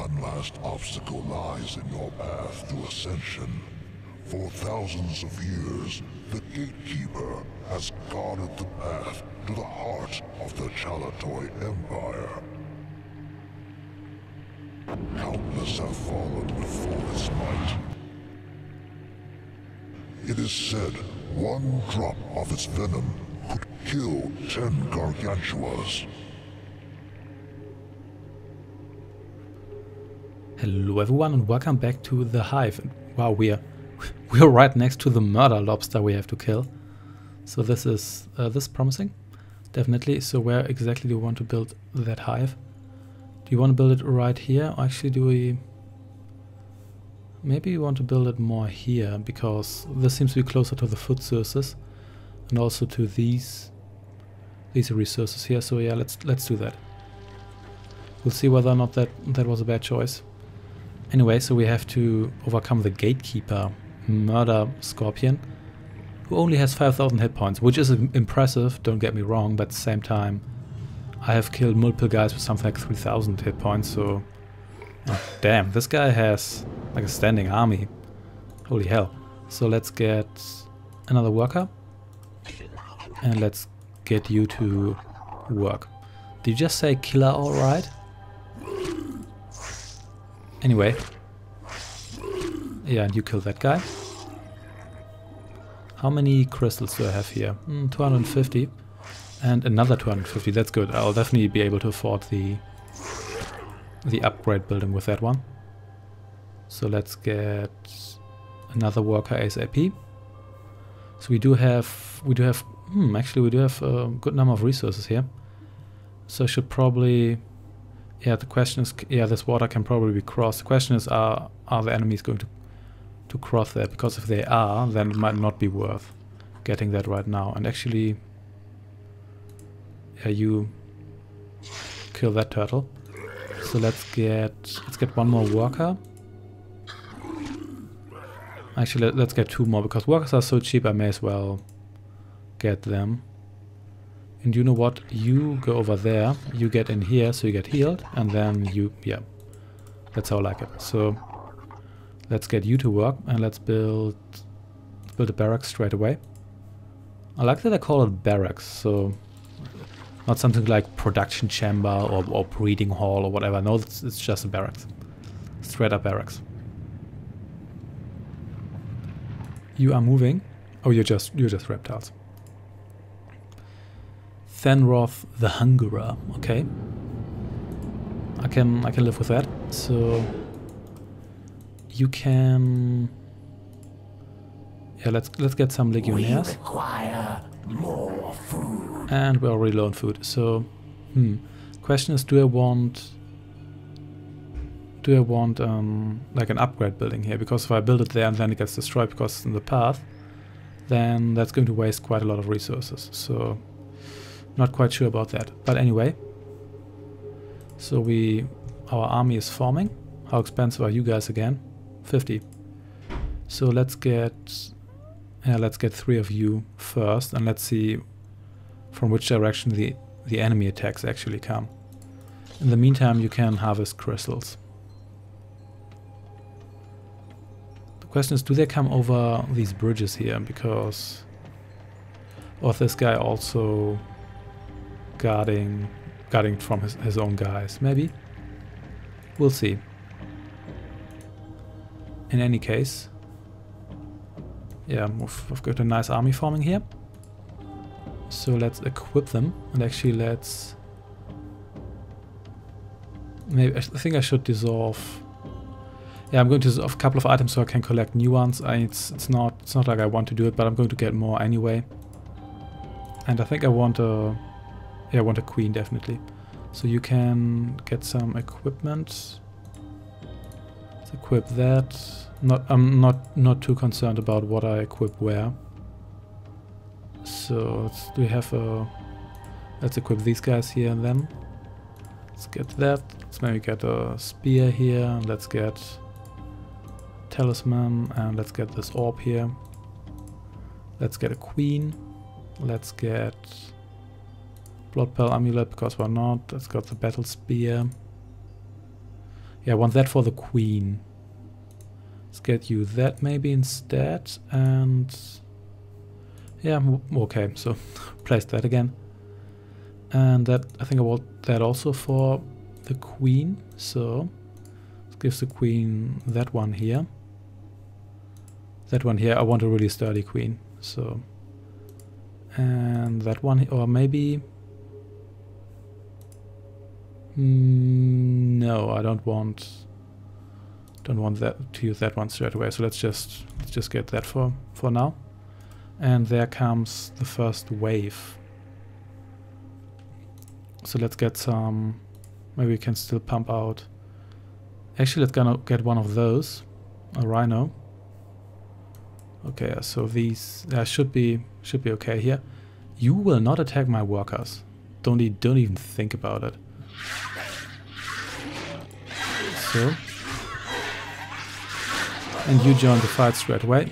One last obstacle lies in your path to ascension. For thousands of years, the Gatekeeper has guarded the path to the heart of the Chalatoi Empire. Countless have fallen before its might. It is said one drop of its venom could kill 10 gargantuas. Hello everyone and welcome back to the Hive. Wow, we're right next to the murder lobster we have to kill. So this is promising, definitely. So where exactly do you want to build that hive? Do you want to build it right here? Or actually, do we? Maybe you want to build it more here because this seems to be closer to the food sources and also to these resources here. So yeah, let's do that. We'll see whether or not that was a bad choice. Anyway, so we have to overcome the Gatekeeper murder scorpion, who only has 5,000 hit points, which is impressive, don't get me wrong, but at the same time I have killed multiple guys with something like 3,000 hit points, so damn, this guy has like a standing army. Holy hell. So let's get another worker and let's get you to work. Did you just say killer alright? Anyway, yeah, and you kill that guy. How many crystals do I have here? 250 and another 250. That's good. I'll definitely be able to afford the upgrade building with that one. So let's get another worker ASAP. So we do have actually we do have a good number of resources here. So I should probably. Yeah, the question is, yeah, this water can probably be crossed. The question is, are the enemies going to cross there? Because if they are, then it might not be worth getting that right now. And actually, yeah, you kill that turtle. So let's get one more worker. Actually, let's get two more because workers are so cheap. I may as well get them. And you know what? You go over there, you get in here, so you get healed, and then you, yeah, that's how I like it. So let's get you to work, and let's build a barracks straight away. I like that I call it barracks, so not something like production chamber or breeding hall or whatever. No, it's just a barracks, straight up barracks. You are moving. Oh, you're just reptiles. Fenroth the Hungerer, okay. I can live with that. So you can, yeah, let's get some legionnaires. We require more food. And we're already low on food. So question is, do I want like an upgrade building here? Because if I build it there and then it gets destroyed because it's in the path, then that's going to waste quite a lot of resources. So not quite sure about that. But anyway, so our army is forming. How expensive are you guys again? 50. So let's get 3 of you first, and let's see from which direction the enemy attacks actually come. In the meantime, you can harvest crystals. The question is, do they come over these bridges here? Because, or is this guy also guarding from his own guys? Maybe. We'll see. In any case, yeah, we've got a nice army forming here. So let's equip them, and actually maybe I think I should dissolve. Yeah, I'm going to dissolve a couple of items so I can collect new ones. It's not like I want to do it, but I'm going to get more anyway. And I think I want a queen, definitely. So you can get some equipment. Let's equip that. I'm not too concerned about what I equip where. So let's equip these guys here and then. Let's get that. Let's maybe get a spear here. Let's get talisman, and let's get this orb here. Let's get a queen. Let's get Blood Pearl amulet, because why not? Let's got the battle spear. Yeah, I want that for the queen. Let's get you that maybe instead, and yeah, okay, so place that again. And that, I think I want that also for the queen, so let's give the queen that one here. That one here, I want a really sturdy queen, so... And that one, or maybe... no, I don't want that to use that one straight away, so let's just get that for now. And there comes the first wave. So let's get some... maybe we can still pump out... Actually, let's gonna get one of those. A rhino. Okay, so these should be okay here. You will not attack my workers. Don't even think about it. So... and you join the fight straight away.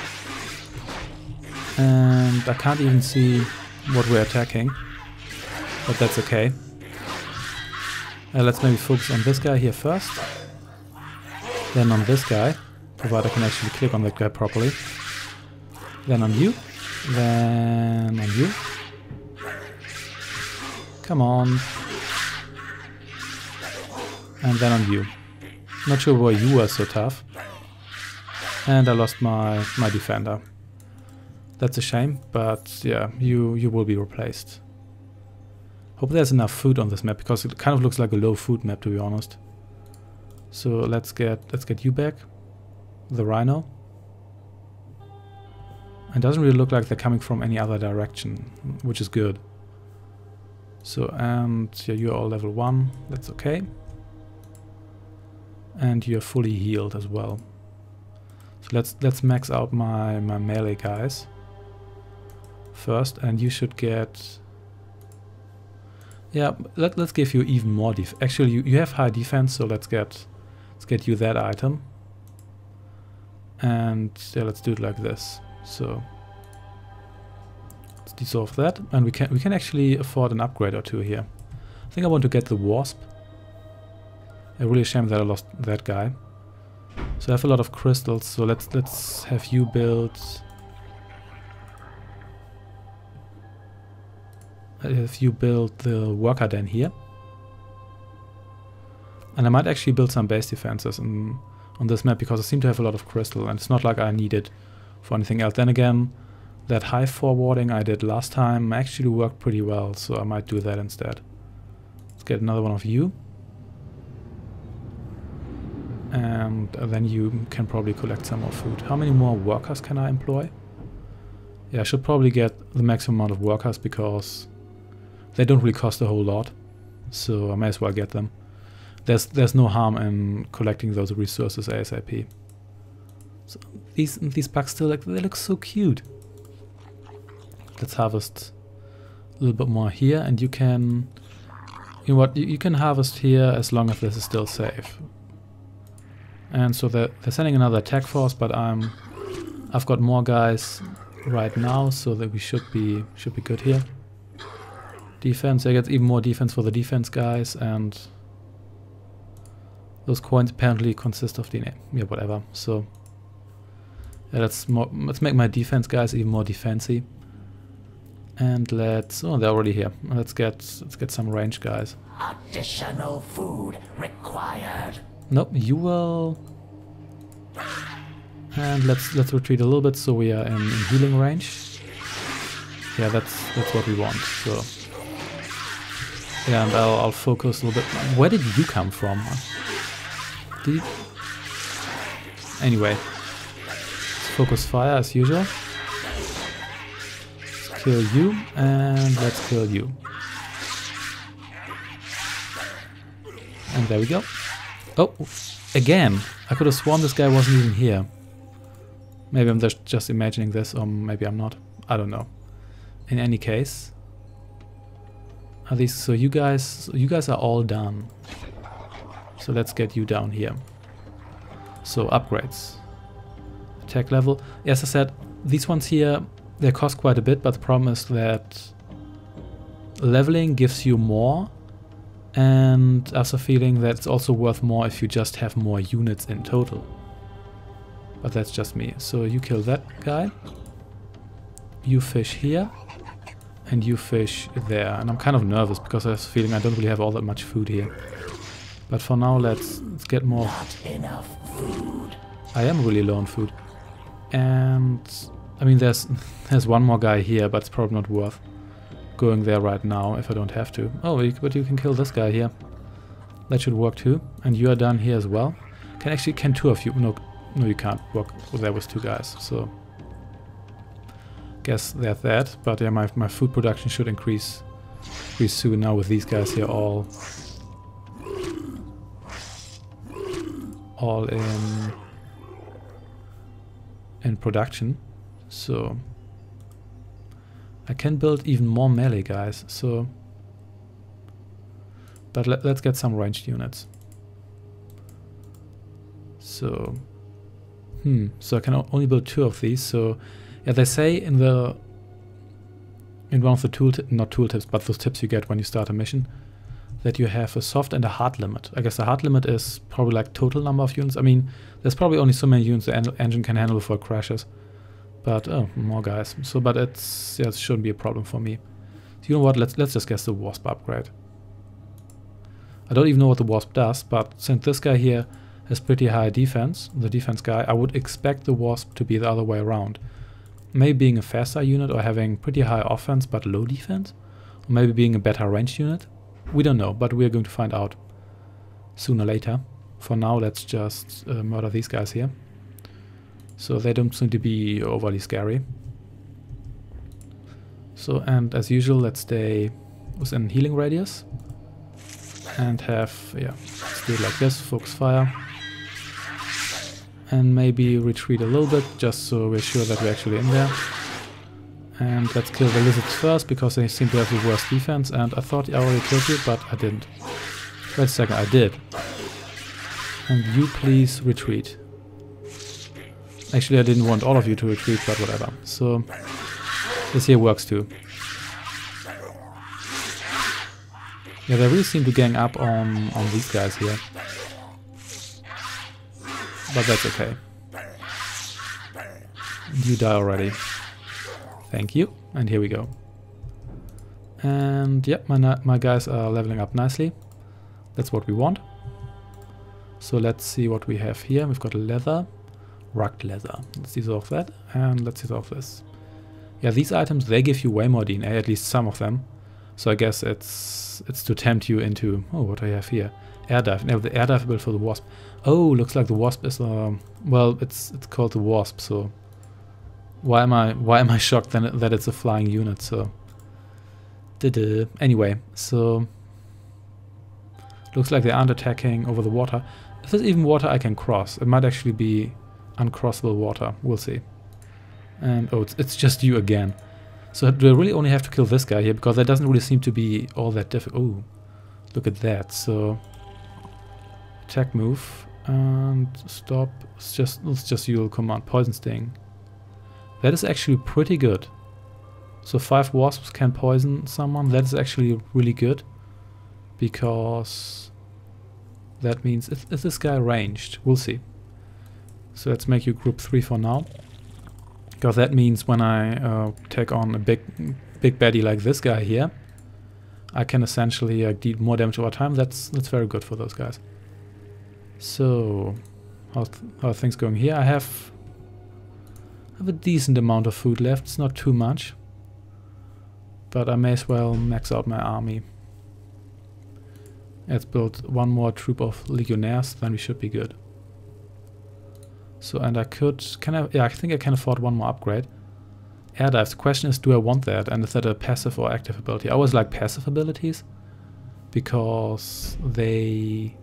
And I can't even see what we're attacking. But that's okay. Let's maybe focus on this guy here first. Then on this guy, provided I can actually click on that guy properly. Then on you. Then on you. Come on. And then on you. Not sure why you are so tough. And I lost my defender. That's a shame, but yeah, you will be replaced. Hope there's enough food on this map, because it kind of looks like a low food map, to be honest. So let's get you back. The rhino. It doesn't really look like they're coming from any other direction, which is good. So, and yeah, you're all level 1, that's okay. And you're fully healed as well. So let's max out my melee guys first, and you should get... yeah, let's give you even more actually, you have high defense, so let's get you that item. And yeah, let's do it like this. So let's dissolve that, and we can actually afford an upgrade or two here. I think I want to get the wasp. A really shame that I lost that guy. So I have a lot of crystals, so let's have you build... if you build the worker den here. And I might actually build some base defenses on this map, because I seem to have a lot of crystal, and it's not like I need it for anything else. Then again, that hive forwarding I did last time actually worked pretty well, so I might do that instead. Let's get another one of you. And then you can probably collect some more food. How many more workers can I employ? Yeah, I should probably get the maximum amount of workers, because they don't really cost a whole lot. So I may as well get them. There's no harm in collecting those resources ASAP. So these bugs still, like, they look so cute. Let's harvest a little bit more here, and you can... you know what, you can harvest here as long as this is still safe. And so they're sending another attack force, but I've got more guys right now, so that we should be good here. Defense, I get even more defense for the defense guys, and those coins apparently consist of DNA. Yeah, whatever. So yeah, let's make my defense guys even more defensy. And oh, they're already here. Let's get some range guys. Additional food required. Nope, you will. And let's retreat a little bit, so we are in healing range. Yeah, that's what we want. So yeah, and I'll focus a little bit. Where did you come from? Did you... Anyway, let's focus fire as usual. Let's kill you, and let's kill you. And there we go. Oh, again! I could have sworn this guy wasn't even here. Maybe I'm just imagining this, or maybe I'm not. I don't know. In any case, are these? So you guys are all done. So let's get you down here. So upgrades, attack level. As I said, these ones here, they cost quite a bit, but the problem is that leveling gives you more, And I have a feeling that it's also worth more if you just have more units in total. But that's just me. So you kill that guy. You fish here. And you fish there. And I'm kind of nervous because I have a feeling I don't really have all that much food here. But for now, let's get more. Not enough food. I am really low on food. And I mean, there's one more guy here, but it's probably not worth going there right now if I don't have to. Oh, but you can kill this guy here. That should work too. And you are done here as well. Can two of you? No, you can't work there with two guys. So guess there's that. But yeah, my food production should increase soon now with these guys here all in production. So I can build even more melee guys. So, but let's get some ranged units. So, so I can only build 2 of these. So, yeah, they say in one of the not tooltips, but those tips you get when you start a mission, that you have a soft and a hard limit. I guess the hard limit is probably like total number of units. I mean, there's probably only so many units the engine can handle before it crashes. But, oh, more guys. So, but it shouldn't be a problem for me. So, you know what, let's just guess the Wasp upgrade. I don't even know what the Wasp does, but since this guy here has pretty high defense, the defense guy, I would expect the Wasp to be the other way around. Maybe being a faster unit or having pretty high offense but low defense. Or maybe being a better ranged unit. We don't know, but we're going to find out sooner or later. For now, let's just murder these guys here. So they don't seem to be overly scary. So, and as usual, let's stay within healing radius. And have, yeah, let's do it like this, focus fire. And maybe retreat a little bit, just so we're sure that we're actually in there. And let's kill the lizards first, because they seem to have the worst defense. And I thought I already killed you, but I didn't. Wait a second, I did. And you please retreat. Actually, I didn't want all of you to retreat, but whatever. So, this here works too. Yeah, they really seem to gang up on these guys here. But that's okay. You die already. Thank you. And here we go. And yep, my guys are leveling up nicely. That's what we want. So let's see what we have here. We've got leather. Rugged leather. Let's dissolve that. And let's dissolve this. Yeah, these items, they give you way more DNA, at least some of them. So I guess it's to tempt you into... Oh, what do I have here? Air dive. No, the air dive built for the Wasp. Oh, looks like the Wasp is... well, it's called the Wasp, so... Why am I shocked then that it's a flying unit, so... Anyway, so... Looks like they aren't attacking over the water. If there's even water I can cross, it might actually be uncrossable water. We'll see. And oh, it's just you again. So do I really only have to kill this guy here? Because that doesn't really seem to be all that difficult. Oh, look at that. So attack move and stop. Let's just use command poison sting. That is actually pretty good. So 5 wasps can poison someone. That is actually really good. Because that means is this guy ranged? We'll see. So let's make you group 3 for now. Because that means when I take on a big baddie like this guy here, I can essentially deal more damage over time. That's very good for those guys. So how are things going here? I have a decent amount of food left. It's not too much, but I may as well max out my army. Let's build one more troop of legionnaires, then we should be good. So, and I think I can afford one more upgrade. Air dives. The question is, do I want that? And is that a passive or active ability? I always like passive abilities because they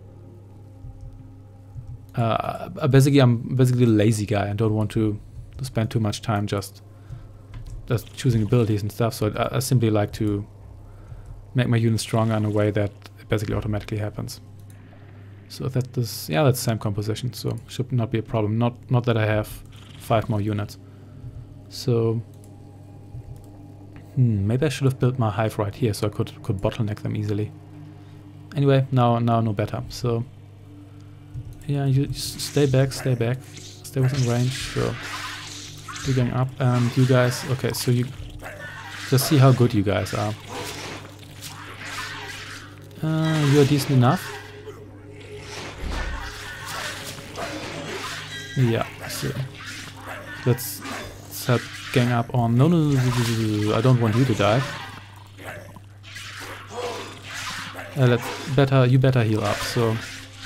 I'm basically a lazy guy and don't want to spend too much time just choosing abilities and stuff. So I simply like to make my units stronger in a way that it basically automatically happens. So that's the same composition, so should not be a problem. Not that I have 5 more units. So maybe I should have built my hive right here so I could bottleneck them easily. Anyway, now no better. So yeah, you stay back, stay within range. Sure. You're going up, and you guys. Okay, so you just see how good you guys are. You're decent enough. Yeah. So let's help gang up on. No, I don't want you to die. You better heal up. So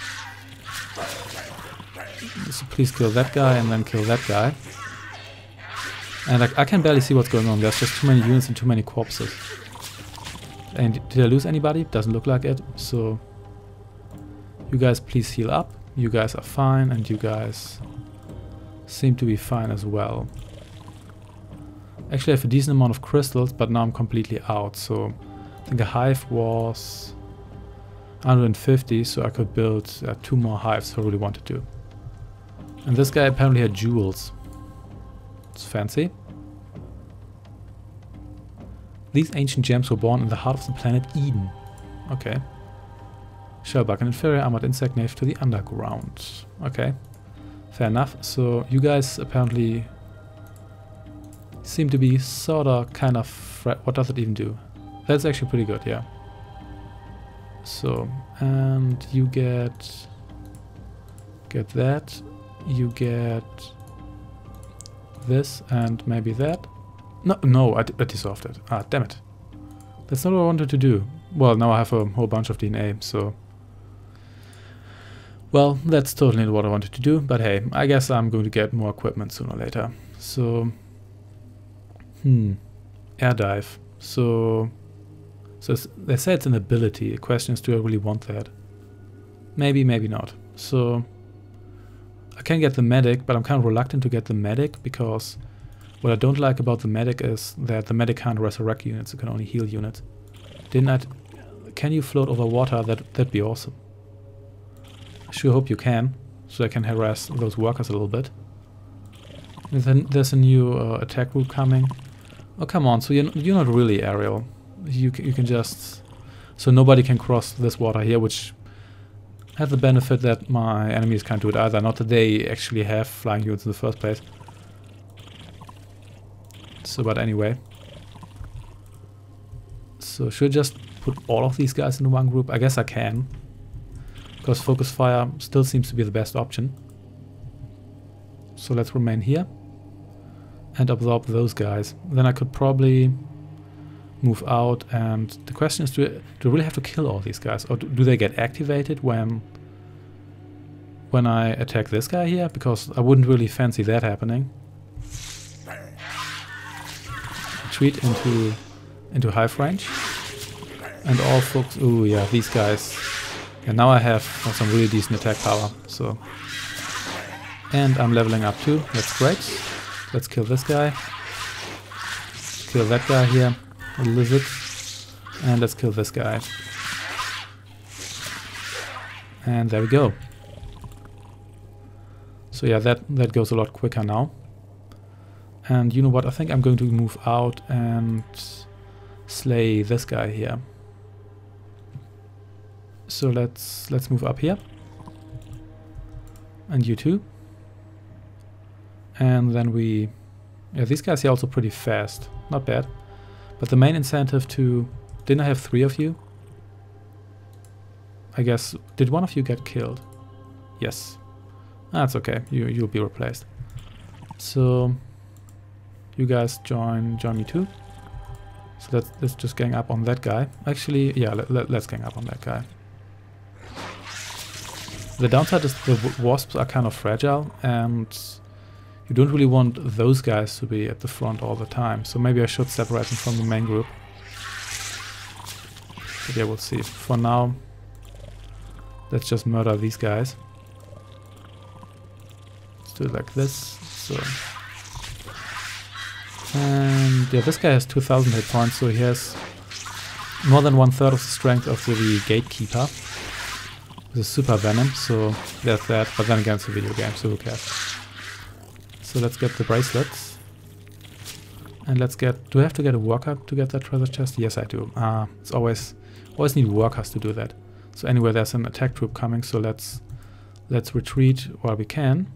please kill that guy and then kill that guy. And I can barely see what's going on. There's just too many units and too many corpses. And did I lose anybody? Doesn't look like it. So you guys please heal up. You guys are fine, and you guys seem to be fine as well. Actually, I have a decent amount of crystals, but now I'm completely out. So I think the hive was 150, so I could build 2 more hives if I really wanted to. And this guy apparently had jewels. It's fancy. These ancient gems were born in the heart of the planet Eden. Okay. Shellbug, an inferior armored insect native to the underground. Okay. Fair enough. So you guys apparently seem to be sorta kind of... What does it even do? That's actually pretty good, yeah. So, and you get that. You get this and maybe that. No, I dissolved it. Ah, damn it. That's not what I wanted to do. Well, now I have a whole bunch of DNA, so... Well, that's totally not what I wanted to do, but hey, I guess I'm going to get more equipment sooner or later. So... Air dive. So they say it's an ability. The question is, do I really want that? Maybe, maybe not. So... I can get the medic, but I'm kind of reluctant to get the medic because what I don't like about the medic is that the medic can't resurrect units, it can only heal units. Can you float over water? That'd be awesome. I sure hope you can, so I can harass those workers a little bit. And then there's a new attack route coming. Oh come on, so you're not really aerial. You can just... So nobody can cross this water here, which have the benefit that my enemies can't do it either. Not that they actually have flying units in the first place. So, but anyway. So, should I just put all of these guys in one group? I guess I can. Because focus fire still seems to be the best option. So let's remain here. And absorb those guys. Then I could probably move out, and the question is, do I really have to kill all these guys, or do they get activated when I attack this guy here? Because I wouldn't really fancy that happening. Retreat into hive range, and all folks. Ooh, yeah, these guys. And now I have some really decent attack power. So, and I'm leveling up too. That's great. Let's kill this guy. Kill that guy here. A lizard, and let's kill this guy. And there we go. So yeah, that goes a lot quicker now. And you know what? I think I'm going to move out and slay this guy here. So let's move up here. And you too. And then these guys are also pretty fast. Not bad. But the main incentive to... Didn't I have 3 of you? I guess... Did one of you get killed? Yes. That's okay. You'll be replaced. So... You guys join me too. So let's just gang up on that guy. Actually, yeah, let's gang up on that guy. The downside is the wasps are kind of fragile, and you don't really want those guys to be at the front all the time. So maybe I should separate them from the main group. But yeah, we'll see. For now, let's just murder these guys. Let's do it like this. So, and yeah, this guy has 2000 hit points, so he has more than 1/3 of the strength of the Gatekeeper. This is super venom, so there's that. But then again, it's a video game, so who cares? So let's get the bracelets. And let's get... Do I have to get a worker to get that treasure chest? Yes, I do. It's always need workers to do that. So anyway, there's an attack troop coming, so let's retreat while we can.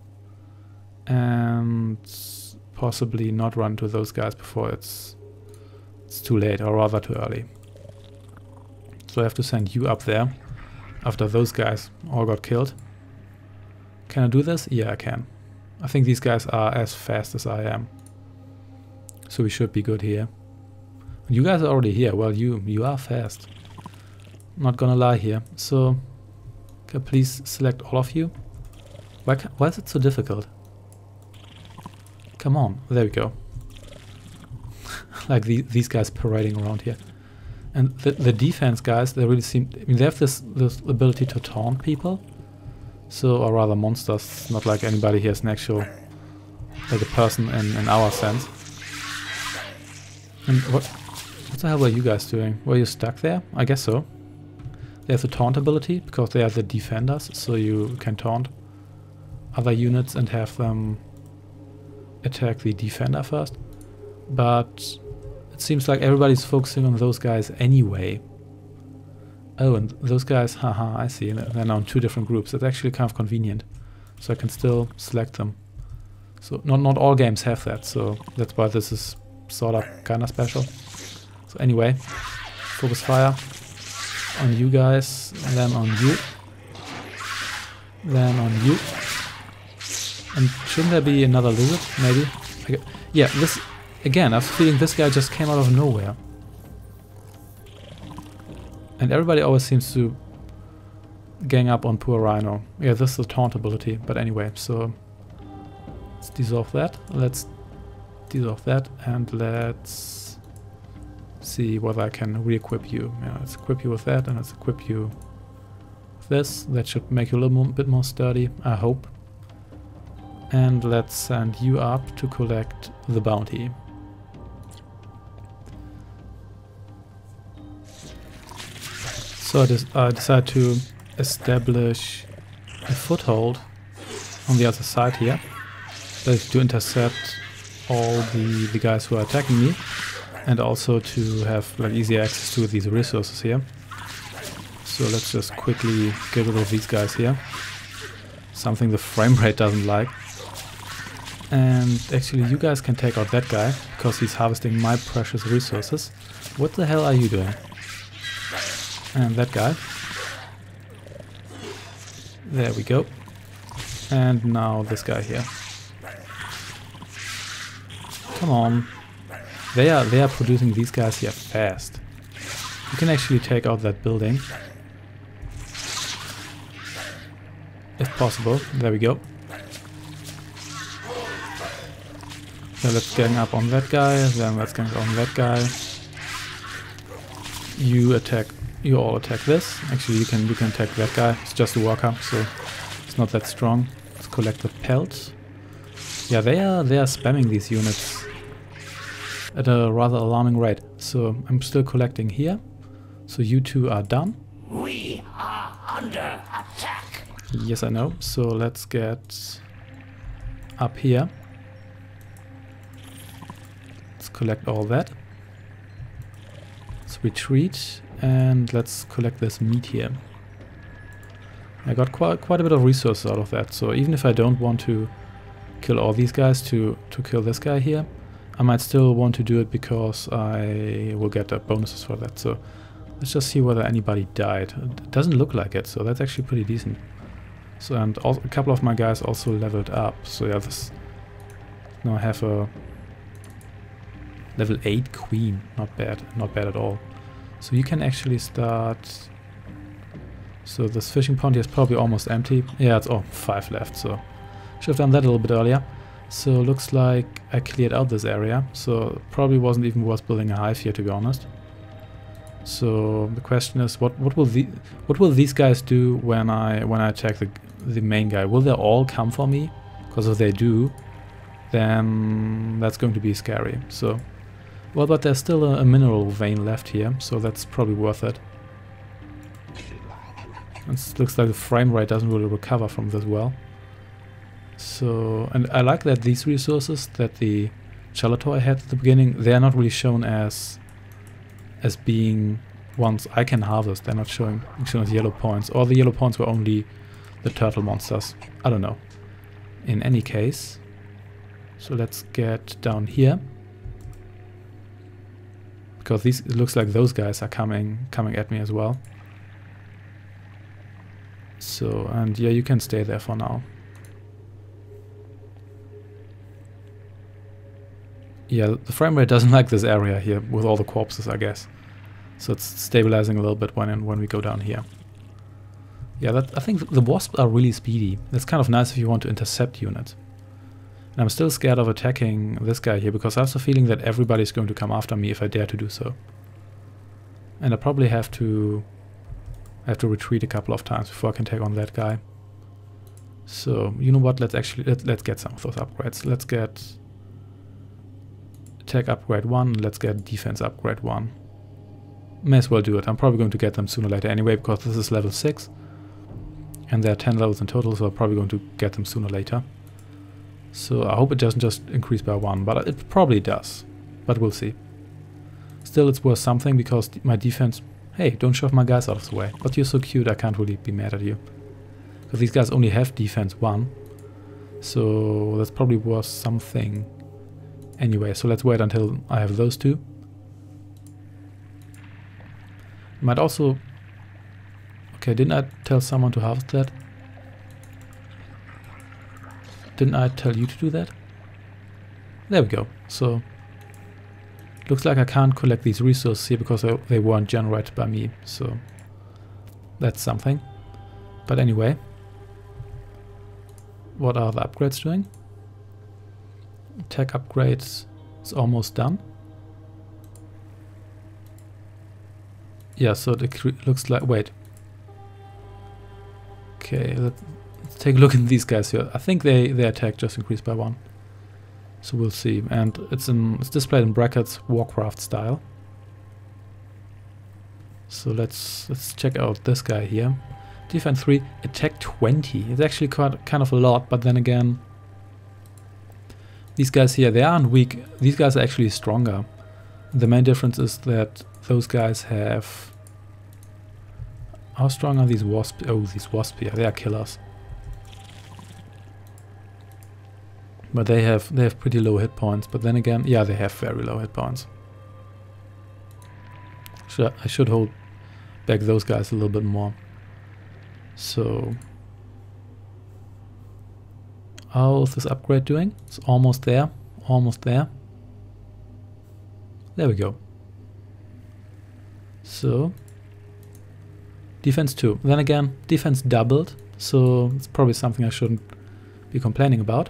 And possibly not run to those guys before it's too late, or rather too early. So I have to send you up there after those guys all got killed. Can I do this? Yeah, I can. I think these guys are as fast as I am. So we should be good here. You guys are already here. Well, you are fast. Not gonna lie here. So, can I please select all of you? Why is it so difficult? Come on. There we go. Like these guys parading around here. And the defense guys, they really seem... I mean, they have this ability to taunt people. So, or rather monsters. Not like anybody here is an actual... like a person in our sense. And what the hell were you guys doing? Were you stuck there? I guess so. They have the taunt ability, because they are the defenders, so you can taunt other units and have them attack the defender first. But it seems like everybody's focusing on those guys anyway. Oh, and those guys, haha, I see. They're now in 2 different groups. It's actually kind of convenient. So I can still select them. So not all games have that, so that's why this is sort of kind of special. So anyway, focus fire on you guys, and then on you, then on you. And shouldn't there be another lizard? Maybe? Yeah, this... Again, I was feeling this guy just came out of nowhere. And everybody always seems to gang up on poor Rhino. Yeah, this is the taunt ability, but anyway, so... Let's dissolve that. Let's dissolve that, and let's see whether I can re-equip you. Yeah, let's equip you with that, and let's equip you with this. That should make you a little bit more sturdy, I hope. And let's send you up to collect the bounty. So I decided to establish a foothold on the other side here, to intercept all the guys who are attacking me, and also to have like easy access to these resources here. So let's just quickly get rid of these guys here. Something the frame rate doesn't like. And actually you guys can take out that guy, because he's harvesting my precious resources. What the hell are you doing? And that guy. There we go. And now this guy here. Come on. They are producing these guys here fast. You can actually take out that building. If possible. There we go. So let's gang up on that guy, then let's gang up on that guy. You all attack this. Actually you can attack that guy. It's just a worker, so it's not that strong. Let's collect the pelts. Yeah, they are spamming these units at a rather alarming rate. So I'm still collecting here. So you two are done. We are under attack. Yes, I know. So let's get up here. Let's collect all that. Let's retreat and let's collect this meat here. I got quite a bit of resources out of that. So even if I don't want to kill all these guys to kill this guy here, I might still want to do it because I will get bonuses for that. So let's just see whether anybody died. It doesn't look like it, so that's actually pretty decent. So, and also, a couple of my guys also leveled up. So yeah, this now I have a level 8 queen. Not bad at all. So you can actually start. So this fishing pond here is probably almost empty. Yeah, it's 5 left. So should have done that a little bit earlier. So looks like I cleared out this area. So probably wasn't even worth building a hive here, to be honest. So the question is, what will these guys do when I attack the main guy? Will they all come for me? Because if they do, then that's going to be scary. So, well, but there's still a mineral vein left here, so that's probably worth it. It looks like the frame rate doesn't really recover from this well. So, and I like that these resources that the Chalator had at the beginning, they are not really shown as being ones I can harvest. They're not showing us yellow points. Or the yellow points were only the turtle monsters. I don't know. In any case, so let's get down here. Because it looks like those guys are coming at me as well. So, and yeah, you can stay there for now. Yeah, the frame rate doesn't like this area here with all the corpses, I guess. So it's stabilizing a little bit when we go down here. Yeah, I think the wasps are really speedy. That's kind of nice if you want to intercept units. And I'm still scared of attacking this guy here because I have the feeling that everybody's going to come after me if I dare to do so. And I probably have to retreat a couple of times before I can take on that guy. So, you know what? Let's get some of those upgrades. Let's get attack upgrade 1, let's get defense upgrade 1. May as well do it. I'm probably going to get them sooner or later anyway because this is level 6. And there are 10 levels in total, so I'm probably going to get them sooner or later. So I hope it doesn't just increase by 1, but it probably does. But we'll see. Still, it's worth something because my defense... Hey, don't shove my guys out of the way. But you're so cute, I can't really be mad at you. Because these guys only have defense 1. So that's probably worth something. Anyway, so let's wait until I have those two. Might also... Okay, didn't I tell someone to harvest that? Didn't I tell you to do that? There we go. So, looks like I can't collect these resources here because they weren't generated by me. So, that's something. But anyway, what are the upgrades doing? Tech upgrades is almost done. Yeah, so it looks like... Wait. Okay, let's take a look at these guys here. I think their attack just increased by 1. So we'll see. And it's displayed in brackets, Warcraft style. So let's check out this guy here. Defense 3, attack 20. It's actually kind of a lot, but then again, these guys here, they aren't weak. These guys are actually stronger. The main difference is that those guys have... How strong are these wasps? Oh, these wasps here, they are killers. But they have pretty low hit points. But then again, yeah, they have very low hit points. So I should hold back those guys a little bit more. So... How's this upgrade doing? It's almost there. Almost there. There we go. So... Defense 2. Then again, defense doubled. So it's probably something I shouldn't be complaining about.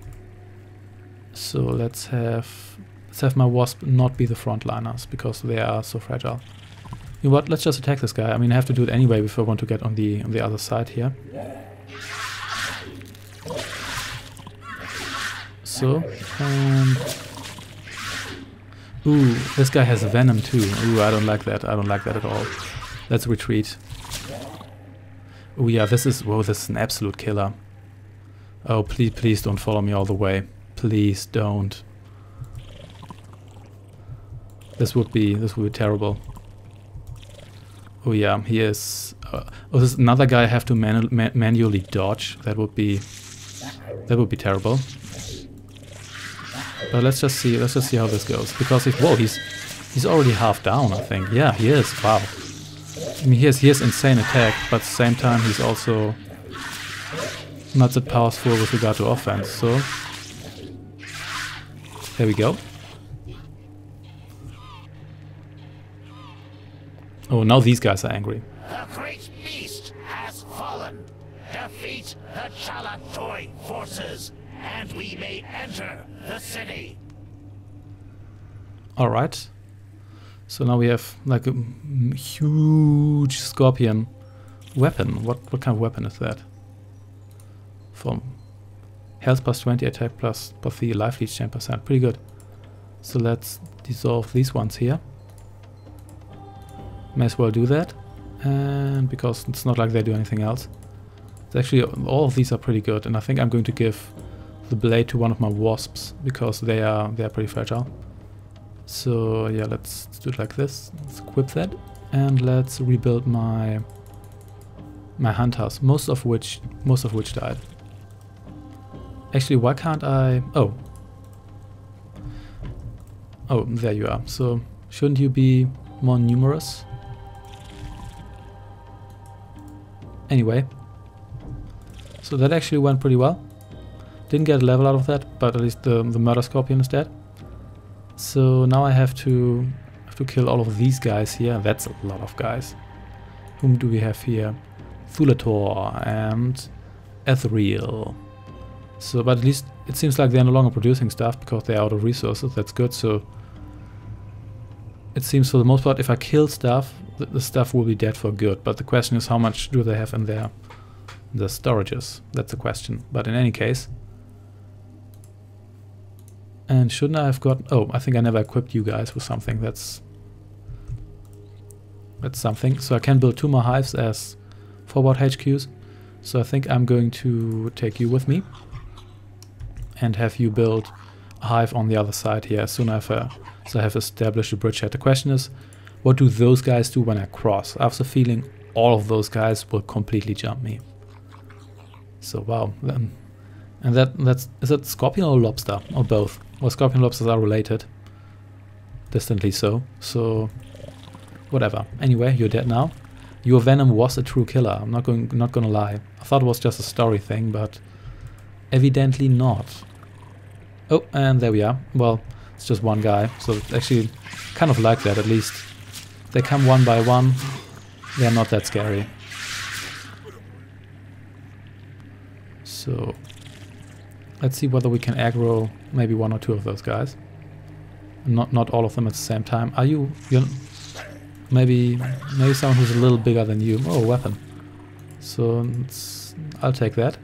So let's have my wasp not be the frontliners because they are so fragile. You know what? Let's just attack this guy. I mean, I have to do it anyway before I want to get on the other side here. So, ooh, this guy has venom too. Ooh, I don't like that. I don't like that at all. Let's retreat. Oh yeah, this is an absolute killer. Oh, please don't follow me all the way. Please don't. This would be terrible. Oh yeah, he is. Oh, this is another guy I have to manually dodge. That would be terrible. But let's just see how this goes. Because he's already half down, I think. Yeah, he is. Wow. I mean, he has insane attack, but at the same time he's also not that powerful with regard to offense. So there we go. Oh, now these guys are angry. The great beast has fallen. Defeat the Chalatoi forces, and we may enter the city. All right. So now we have like a huge scorpion weapon. What kind of weapon is that? From health plus 20, attack plus 3, life leech 10%. Pretty good. So let's dissolve these ones here. May as well do that. And because it's not like they do anything else. It's actually, all of these are pretty good. And I think I'm going to give the blade to one of my wasps because they are pretty fragile. So yeah, let's do it like this. Let's equip that. And let's rebuild my hunters, most of which died. Actually, why can't I? Oh, there you are. So shouldn't you be more numerous? Anyway, so that actually went pretty well. Didn't get a level out of that, but at least the murder scorpion is dead. So now I have to kill all of these guys here. That's a lot of guys. Whom do we have here? Thulator and Ethereal. So, but at least it seems like they're no longer producing stuff because they're out of resources. That's good. So it seems for the most part, if I kill stuff, the stuff will be dead for good. But the question is, how much do they have in their storages? That's the question. But in any case, and shouldn't I have got? Oh, I think I never equipped you guys with something. That's something. So I can build 2 more hives as forward HQs. So I think I'm going to take you with me and have you build a hive on the other side here as soon as I have established a bridgehead. The question is, what do those guys do when I cross? I have the feeling all of those guys will completely jump me. So wow, and is that scorpion or lobster or both? Well, scorpion and lobsters are related, distantly so. So whatever. Anyway, you're dead now. Your venom was a true killer. I'm not gonna lie. I thought it was just a story thing, but evidently not. Oh, and there we are. Well, it's just one guy, so it's actually kind of like that. At least they come one by one. They're not that scary. So let's see whether we can aggro maybe 1 or 2 of those guys. Not all of them at the same time. Are you're maybe someone who's a little bigger than you. Oh, a weapon. So I'll take that.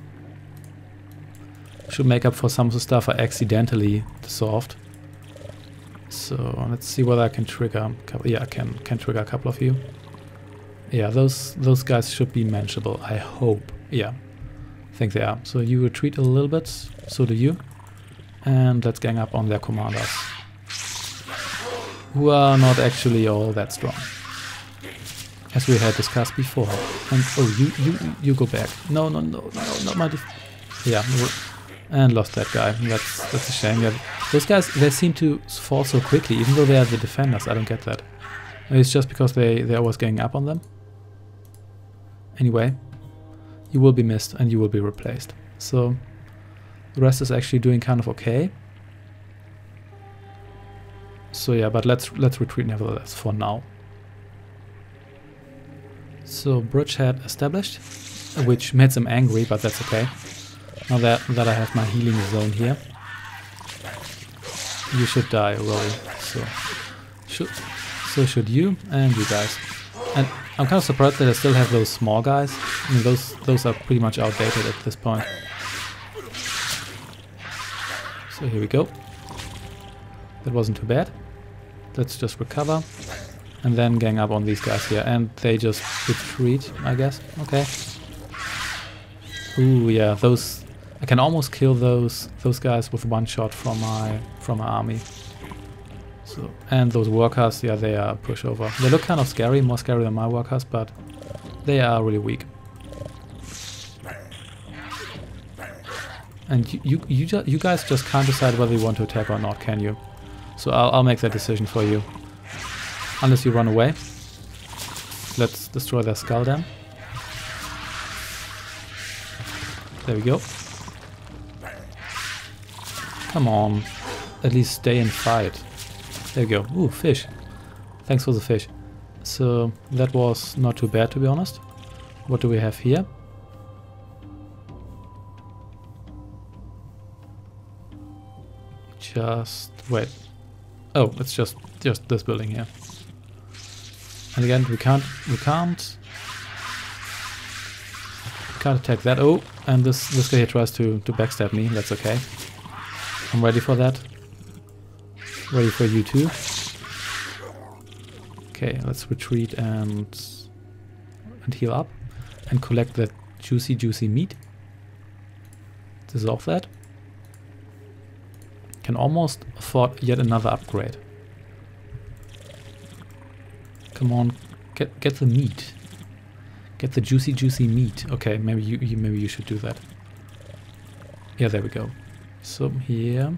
Should make up for some of the stuff I accidentally dissolved. So let's see whether I can trigger. Yeah, I can trigger a couple of you. Yeah, those guys should be manageable. I hope. Yeah, I think they are. So you retreat a little bit. So do you. And let's gang up on their commanders, who are not actually all that strong, as we had discussed before. And oh, you go back. No, not my. Yeah, and lost that guy. That's a shame. Yeah, those guys, they seem to fall so quickly, even though they are the defenders. I don't get that. Maybe it's just because they're always getting up on them. Anyway, you will be missed and you will be replaced. So the rest is actually doing kind of okay. So yeah, but let's retreat nevertheless for now. So bridgehead established, which made them angry, but that's okay. Now that I have my healing zone here, you should die, Rory. So should you and you guys. And I'm kind of surprised that I still have those small guys. I mean, those are pretty much outdated at this point. So here we go. That wasn't too bad. Let's just recover and then gang up on these guys here, and they just retreat, I guess. Okay. Ooh, yeah, those I can almost kill those guys with 1 shot from my army. So, and those workers, yeah, they are pushover. They look kind of scary, more scary than my workers, but they are really weak. And you guys just can't decide whether you want to attack or not, can you? So I'll make that decision for you. Unless you run away. Let's destroy their skull then. There we go. Come on. At least stay and fight. There we go. Ooh, fish. Thanks for the fish. So that was not too bad, to be honest. What do we have here? Just wait. Oh, it's just this building here. And again, we can't attack that. Oh, and this guy here tries to backstab me. That's okay. I'm ready for that. Ready for you too. Okay, let's retreat and heal up and collect that juicy meat. Dissolve that. Can almost afford yet another upgrade. Come on, get the meat. Get the juicy meat. Okay, maybe you should do that. Yeah, there we go. So here.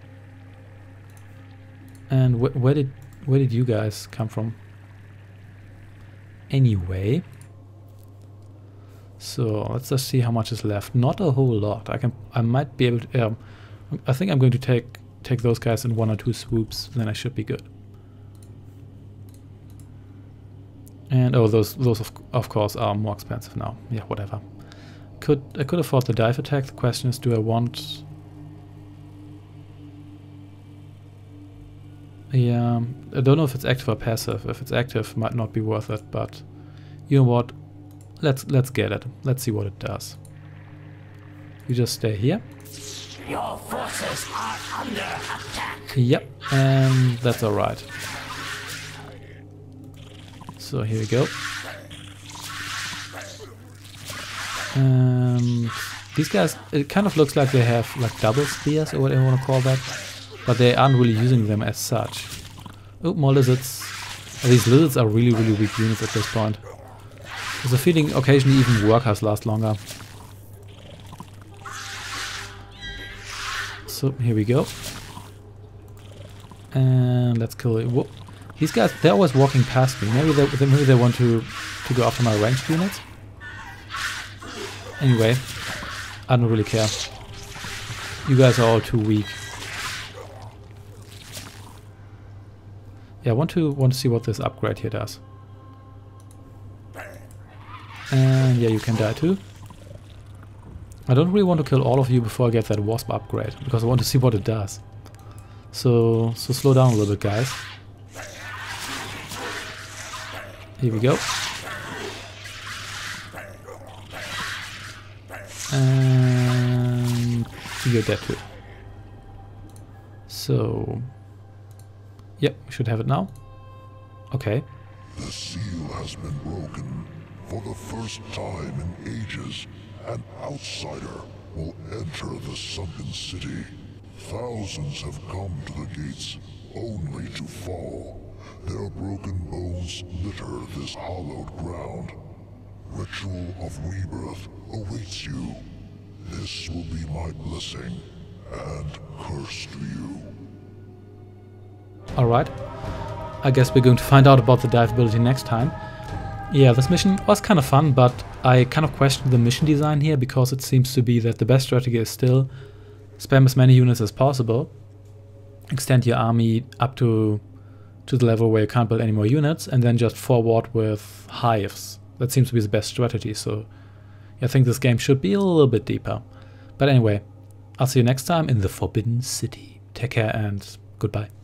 And where did you guys come from? Anyway. So let's just see how much is left. Not a whole lot. I might be able to. I think I'm going to take those guys in 1 or 2 swoops. Then I should be good. And oh, those of course are more expensive now. Yeah, whatever. I could afford the dive attack. The question is, do I want? Yeah, I don't know if it's active or passive. If it's active, might not be worth it. But you know what? Let's get it. Let's see what it does. You just stay here. Your forces are under attack. Yep, and that's all right. So here we go. These guys, it kind of looks like they have like double spears or whatever you want to call that, but they aren't really using them as such. Oh, more lizards. These lizards are really weak units at this point. There's a feeling occasionally even workers last longer. So here we go. And let's kill it. Whoa. These guys, they're always walking past me. Maybe they want to go after my ranged units. Anyway, I don't really care. You guys are all too weak. Yeah, I want to see what this upgrade here does. And yeah, you can die too. I don't really want to kill all of you before I get that wasp upgrade, because I want to see what it does. So slow down a little bit, guys. Here we go. And you're dead too. So, yep, we should have it now. Okay. The seal has been broken. For the first time in ages, an outsider will enter the sunken city. Thousands have come to the gates, only to fall. Their broken bones litter this hallowed ground. Ritual of rebirth awaits you. This will be my blessing and curse to you. Alright. I guess we're going to find out about the dive ability next time. Yeah, this mission was kind of fun, but I kind of questioned the mission design here, because it seems to be that the best strategy is still spam as many units as possible, extend your army up to the level where you can't build any more units, and then just forward with hives. That seems to be the best strategy, so I think this game should be a little bit deeper. But anyway, I'll see you next time in the Forbidden City. Take care and goodbye.